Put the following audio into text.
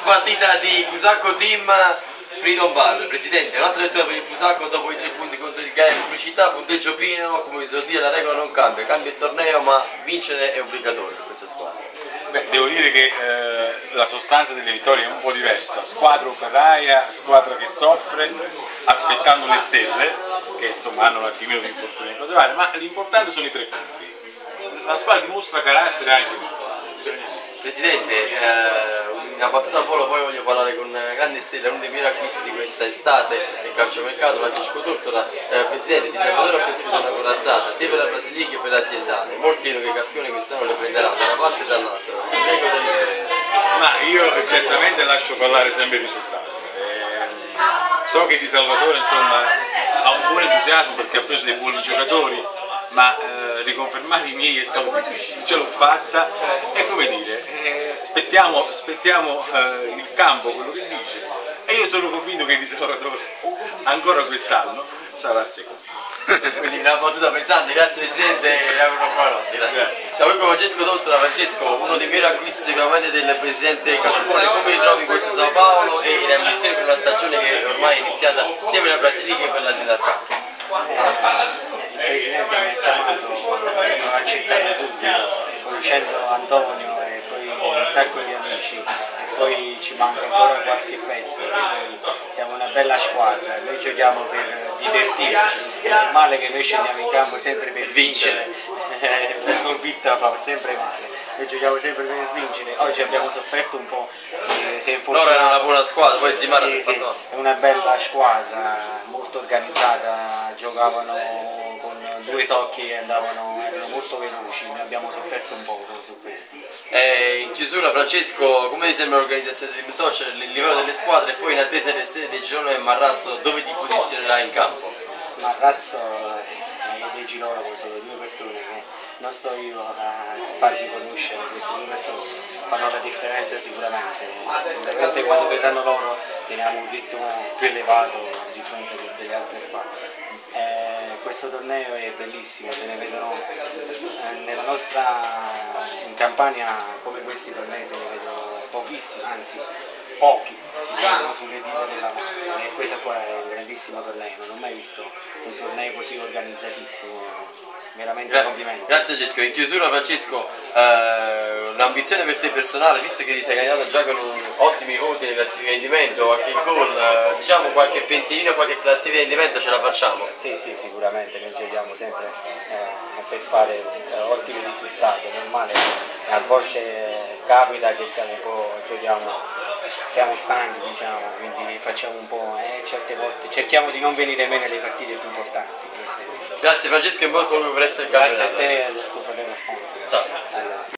partita di Fusacco Team Freedom Bar. Presidente, un'altra lettura per il Fusacco dopo i 3 punti contro il Gaia Pubblicità, punteggio pieno, come si suol dire la regola non cambia il torneo, ma vincere è obbligatorio per questa squadra. Beh, devo dire che la sostanza delle vittorie è un po' diversa, squadra operaia, squadra che soffre aspettando le stelle, che insomma hanno un attimino di infortuni e cose varie, ma l'importante sono i 3 punti. La squadra dimostra carattere anche in questo, bisogna dire. Presidente, una battuta al volo, poi voglio parlare con grande stella, uno dei miei acquisti di questa estate nel calciomercato, Francesco Tortora. Presidente, di Salvatore ha costruito una corazzata sia per la Brasilica che per l'aziendale. Molti credono che Cascone quest'anno le prenderà da una parte e dall'altra. Lei cosa dice? Ma io certamente lascio parlare sempre i risultati. So che Di Salvatore insomma ha un buon entusiasmo perché ha preso dei buoni giocatori, ma riconfermare i miei è stato difficile, ce l'ho fatta e come dire, aspettiamo il campo, quello che dice, e io sono convinto che Di Salvatore ancora quest'anno sarà secondo. Quindi una battuta pesante, grazie Presidente e auguro buonanotte, grazie. Siamo qui con Francesco Tortora. Francesco, uno dei miei acquisti sicuramente del Presidente Cascone, come ti trovi in questo Sao Paolo e le ambizioni per una stagione che ormai è iniziata sia per la Brasilica che per l'azienda al campo? Il Presidente mi ha chiamato, l'ho accettato subito, conoscendo Antonio e poi un sacco di amici, e poi ci manca ancora qualche pezzo, perché poi siamo una bella squadra, noi giochiamo per divertirci, è normale che noi scendiamo in campo sempre per vincere, la sconfitta fa sempre male, noi giochiamo sempre per vincere, oggi abbiamo sofferto un po', si è infortunato. Loro erano una buona squadra, poi Zimara sì, sì, è una bella squadra, molto organizzata, giocavano con 2 tocchi e erano molto veloci, noi abbiamo sofferto un po' su questo. In chiusura Francesco, come ti sembra l'organizzazione del Team Social, il livello delle squadre e poi in attesa delle sede di Girone e Marrazzo, dove ti posizionerai in campo? Marrazzo e De Girolamo sono 2 persone che non sto io a farvi conoscere, queste 2 persone fanno la differenza sicuramente quando verranno loro teniamo un ritmo più elevato di fronte a delle altre squadre. Questo torneo è bellissimo, se ne vedono nella nostra in Campania come questi tornei se ne vedono pochissimi, anzi pochi, si vedono sulle dita della mano e questo qua è un grandissimo torneo, non ho mai visto un torneo così organizzatissimo, veramente complimenti. Grazie Francesco, in chiusura Francesco, un'ambizione per te personale, visto che ti sei candidato già con ottimi voti nella classifica di rendimento, qualche gol, diciamo qualche pensierino, qualche classifica di rendimento ce la facciamo? Sì, sicuramente, noi giochiamo sempre per fare ottimi risultati, è normale, a volte capita che siamo un po', siamo stanchi diciamo, quindi facciamo un po', certe volte cerchiamo di non venire meno alle partite più importanti. Grazie Francesco e buon colpo per essere il campionato. Grazie a te e al tuo fratello Alfonso. Ciao.